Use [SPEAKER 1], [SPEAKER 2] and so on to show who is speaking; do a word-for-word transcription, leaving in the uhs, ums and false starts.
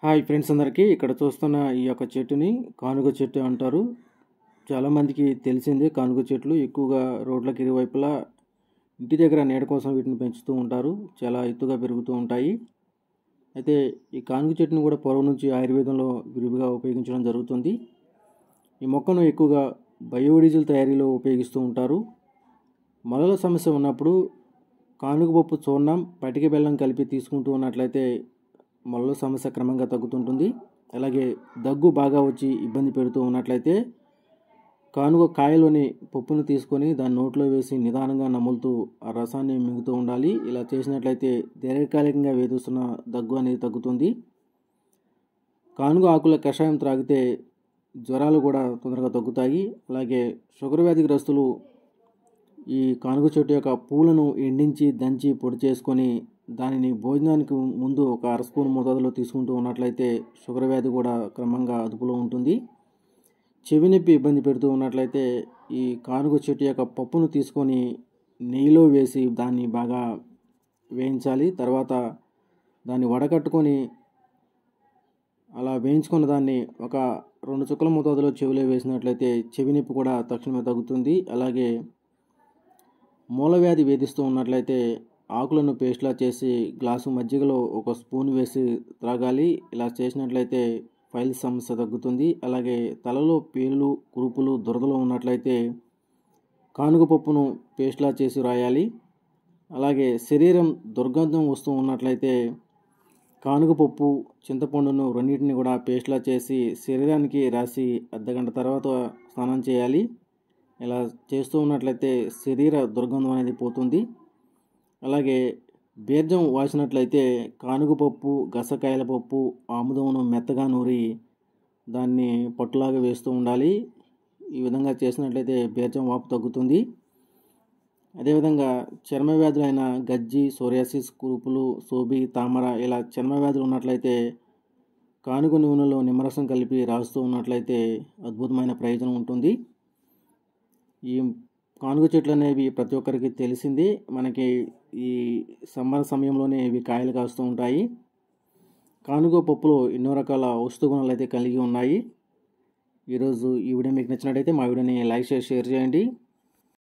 [SPEAKER 1] Hi friends అందరికీ ఇక్కడ చూస్తున్న ఈ యొక్క చెట్టుని కానుగ చెట్టు అంటారు. చాలామందికి తెలిసిందే కానుగ చెట్లు ఎక్కువగా రోడ్లకు ఇరువైపులా ఇంటి దగ్గర నీడ కోసం వీటిని పెంచుతూ ఉంటారు. చాలా ఎత్తుగా పెరుగుతూ ఉంటాయి. అయితే ఈ కానుగ చెట్టును కూడా పూర్వం నుంచి ఆయుర్వేదంలో విరివిగా ఉపయోగించడం జరుగుతుంది. ఈ మొక్కను ఎక్కువగా బయోడీజిల్ తయారీలో ఉపయోగిస్తూ ఉంటారు. మొలల సమస్య ఉన్నప్పుడు కానుగ పప్పు చూర్ణం పటిక బెల్లం కలిపి తీసుకుంటూ ఉన్నట్లయితే మొలల సమస్య క్రమంగా తగ్గుతుంటుంది. అలాగే దగ్గు బాగా వచ్చి ఇబ్బంది పెడుతూ ఉన్నట్లయితే కానుగ కాయలోని పప్పును తీసుకొని దాన్ని నోట్లో వేసి నిదానంగా నములుతూ ఆ రసాన్ని మింగుతూ ఉండాలి. ఇలా చేసినట్లయితే దీర్ఘకాలికంగా వేధిస్తున్న దగ్గు అనేది తగ్గుతుంది. కానుగ ఆకుల కషాయం త్రాగితే జ్వరాలు కూడా తొందరగా తగ్గుతాయి. అలాగే షుగర్ వ్యాధిగ్రస్తులు ఈ కానుగ చెట్టు యొక్క పూలను ఎండించి దంచి పొడి చేసుకొని దానిని భోజనానికి ముందు ఒక అర స్పూన్ మోతాదులో తీసుకుంటూ ఉన్నట్లయితే షుగర్ వ్యాధి కూడా క్రమంగా అదుపులో ఉంటుంది. చెవి నొప్పి ఇబ్బంది పెడుతూ ఉన్నట్లయితే ఈ కానుగ చెట్టు యొక్క పప్పును తీసుకొని నెయ్యిలో వేసి దాన్ని బాగా వేయించాలి. తర్వాత దాన్ని వడకట్టుకొని అలా వేయించుకున్న దాన్ని ఒక రెండు చుక్కల మోతాదులో చెవిలో వేసినట్లయితే చెవి నొప్పి కూడా తక్షణమే తగ్గుతుంది. అలాగే మూలవ్యాధి వేధిస్తూ ఉన్నట్లయితే ఆకులను పేస్ట్లా చేసి గ్లాసు మజ్జిగలో ఒక స్పూన్ వేసి త్రాగాలి. ఇలా చేసినట్లయితే ఫైల్స్ సమస్య తగ్గుతుంది. అలాగే తలలో పేలు కురుపులు దురదలు ఉన్నట్లయితే కానుగ పప్పును పేస్ట్లా చేసి రాయాలి. అలాగే శరీరం దుర్గంధం వస్తూ ఉన్నట్లయితే కానుగ పప్పు చింతపండును రెండింటిని కూడా పేస్ట్లా చేసి శరీరానికి రాసి అర్ధగంట తర్వాత స్నానం చేయాలి. ఇలా చేస్తూ ఉన్నట్లయితే శరీర దుర్గంధం అనేది పోతుంది. అలాగే బీర్జం వాసినట్లయితే కానుగ పప్పు గసకాయల పప్పు ఆముదమును మెత్తగా నూరి దాన్ని పట్టులాగా వేస్తూ ఉండాలి. ఈ విధంగా చేసినట్లయితే బీర్జం వాపు తగ్గుతుంది. అదేవిధంగా చర్మ వ్యాధులైన గజ్జి సోరియాసిస్ కురుపులు సోబి తామర ఇలా చర్మ వ్యాధులు ఉన్నట్లయితే కానుగ నూనెలో నిమ్మరసం కలిపి రాస్తూ ఉన్నట్లయితే అద్భుతమైన ప్రయోజనం ఉంటుంది. ఈ కానుగ చెట్లు అనేవి ప్రతి ఒక్కరికి తెలిసింది. మనకి ఈ సమ్మర్ సమయంలోనే ఇవి కాయలు కాస్తూ ఉంటాయి. కానుగ పప్పులో ఎన్నో రకాల ఔషధ గుణాలు అయితే కలిగి ఉన్నాయి. ఈరోజు ఈ వీడియో మీకు నచ్చినట్టయితే మా వీడియోని లైక్ చేసి షేర్ చేయండి.